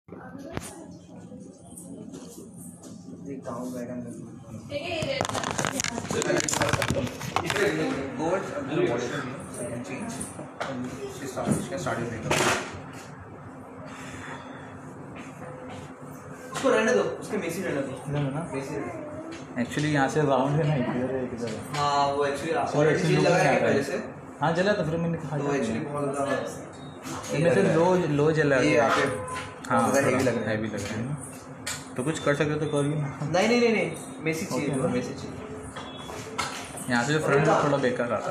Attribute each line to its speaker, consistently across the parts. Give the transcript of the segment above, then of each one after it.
Speaker 1: उसको रहने दो, उसके मेसी रहने दो ना।
Speaker 2: एक्चुअली यहाँ से राउंड है ना, इधर है किधर है।
Speaker 1: हाँ वो एक्चुअली लगा है पहले से।
Speaker 2: हाँ जला तो फिर मैंने कहा
Speaker 1: तो एक्चुअली बहुत ज़्यादा
Speaker 2: इनमें से लो जला है।
Speaker 1: ये आके
Speaker 2: हाँ
Speaker 1: हैवी लग रहा
Speaker 2: है ना। तो कुछ कर सकते तो करिए।
Speaker 1: नहीं मेसी चाहिए, मेसी चाहिए।
Speaker 2: यहाँ से जो फ्रंट में थोड़ा बेकार आता है।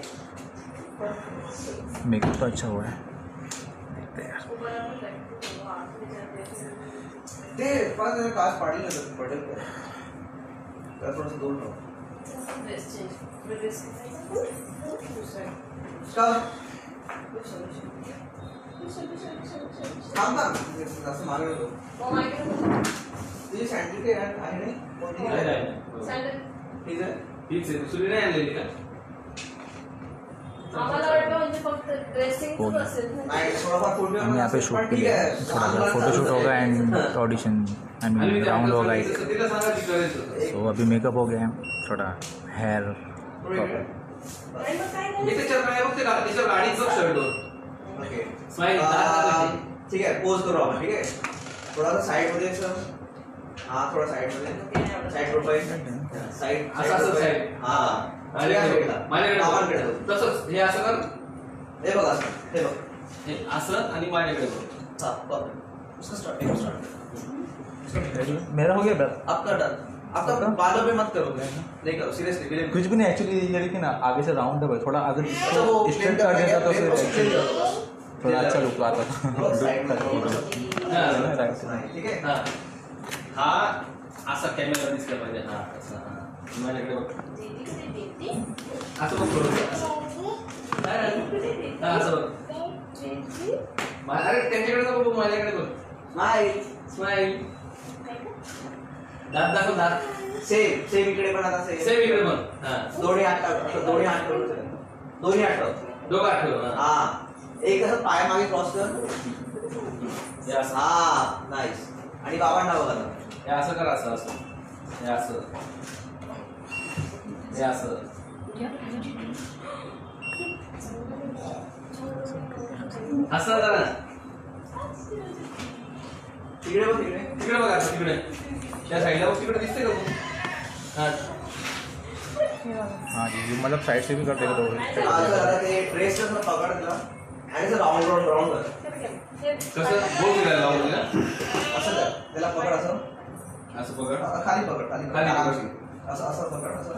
Speaker 2: मेकअप तो अच्छा हुआ है, देखते हैं यार।
Speaker 1: काश पार्टी लगा पड़े थोड़ा सा दूर रहो। मांग रहे हो सैंडल के यार आए नहीं ठीक है दुसरी नाही आणलेली का
Speaker 2: हम यहाँ पे शूट के लिए थोड़ा सा फोटोशूट होगा and audition I mean round होगा एक। तो अभी मेकअप हो गया है, थोड़ा हेयर
Speaker 1: ठीक है पोज करो आप, ठीक है थोड़ा सा साइड मध्ये सर। हाँ थोड़ा साइड मध्ये साइड प्रोफाइल साइड साइड हाँ माझ्याकडे तसंच हे असं कर, हे बघ असं, हे बघ हे असं आणि माझ्याकडे बघ। हां बघ उसका स्टार्ट
Speaker 2: मेरा हो गया बस
Speaker 1: आपका डन। आपका बालों पे मत करो, नहीं करो सीरियसली
Speaker 2: कुछ भी नहीं। एक्चुअली ये देखिए ना आगे से राउंड है, थोड़ा अगर इसको स्ट्रेट कर देता तो फिर थोड़ा अच्छा लुक आता था।
Speaker 1: ठीक है हाँ हाँ असं कॅमेरा दिसला पाहिजे। हाँ असं हाँ माझ्याकडे बघ असं बघ असं अरे त्यांच्याकडे नको बघ, माझ्याकडे बघ। स्माइल स्माइल दात दाखव दात सेम इकडे पण आता सेम इकडे पण हां दोन्ही हात दोन्ही हात ठेव हां एक असं पाय मागे क्रॉस कर यस हां नाईस आणि बाबांना बघा हे असं कर असं असं हे असं हे असं असं जरा तिकडे बघ तिकडे बघा तिकडे त्या साईडला बघ तिकडे दिसते का तू हां
Speaker 2: हाँ जी मतलब साइड से भी कर देगा तो
Speaker 1: ड्रेस जरा पकड़ दिला आणि असं राउंड कर कसं बोल दिला राउंड दिला असं कर त्याला पकड असं पकड खाली पकड खाली असं पकड असं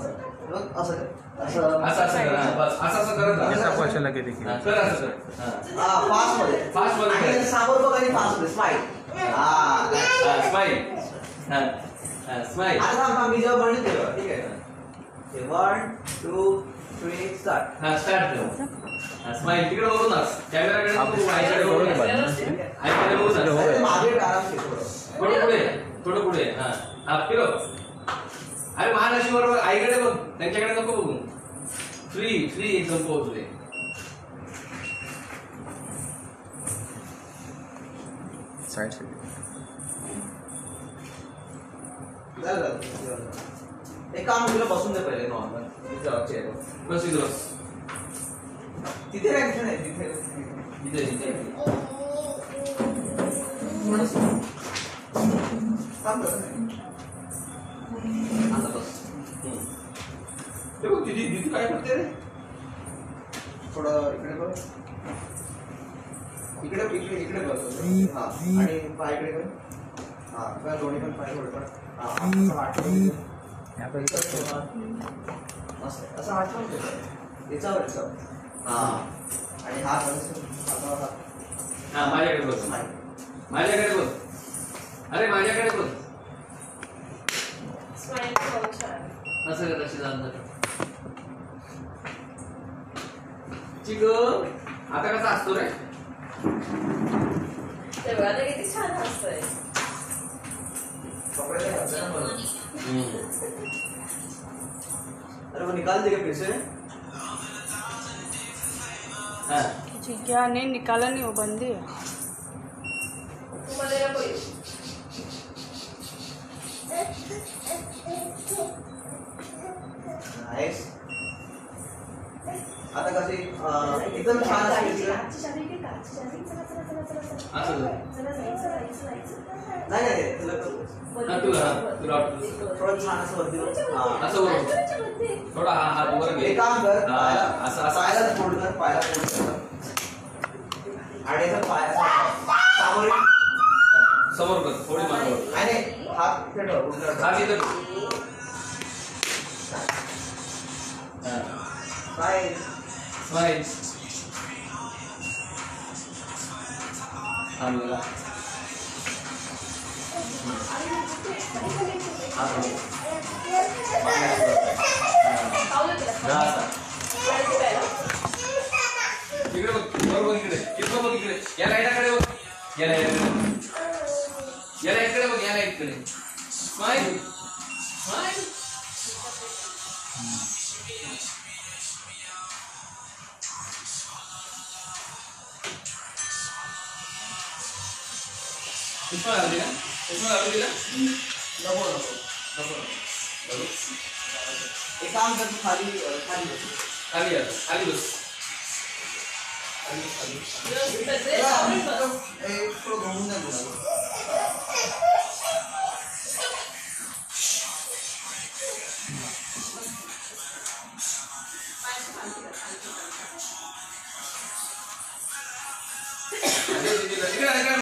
Speaker 1: करत
Speaker 2: आपको अच्छा लगे देखिए
Speaker 1: कर असं हां फास्ट मध्ये समोर बघ आणि फास्ट मध्ये स्माइल हां स्माइल हां स्माइल आता मी जेव्हा म्हणतो तेव्हा ठीक आहे 1 2 3 स्टार्ट हां स्टार्ट कर स्माइल तिकडे बघू ना कॅमेराकडे बघू आईकडे बघू आईकडे बघू मागे आराम से थोडं पुढे हां हां फिरो अरे महाराष्ट्र बरोबर आईकडे बघ, त्यांच्याकडे नको बघू। फ्री एकदम पोहोचले
Speaker 2: साइड से
Speaker 1: एक काम तुला बसून दे पहिले नॉर्मल चेअर बस तिथे नाही तिथे काम करत नाही आता बस देखो दीदी काय करते रे थोडं इकडे बघ इकडे बघ हां आणि पायकडे कर हां का दोन्ही पण पाय वर कर हां असं वाटतं
Speaker 2: यहाँ पर
Speaker 1: असं वाटतं याच्यावर हां आणि हात हां माझ्याकडे बघ अरे माझ्याकडे बघ असं कर तशी जाणं चिक आता कसा असतो रे
Speaker 3: तेव्हा किती छान असतंय
Speaker 1: अरे वो निकाल देगा फिर से
Speaker 3: क्या नहीं निकाला नहीं, वो बंदी है।
Speaker 1: नाईस. आता कशी एकदम छान असते. नाही तुला थोडं छान असं वरती असं थोडा हात वर घे. काम कर असं पायाला फोल्ड कर. पायाला फोल्ड कर आणि पाय समोर कर. थोडी मागे आणि हात इथे ठेव. हात इथे स्माइल स्माइल. थांबला. इकडे बघ. बरोबर इकडे. इकडे बघ. इकडे या लाईटाकडे बघ. या लाईटाकडे या लाईटकडे बघ. या लाईटकडे स्माइल स्माइल. इसमें डाल दिया. इसमें डाल दिया. नको नको नको नको. एक काम कर. तू खाली खाली बस. खाली बस. खाली बस. थोडं घुमून जा.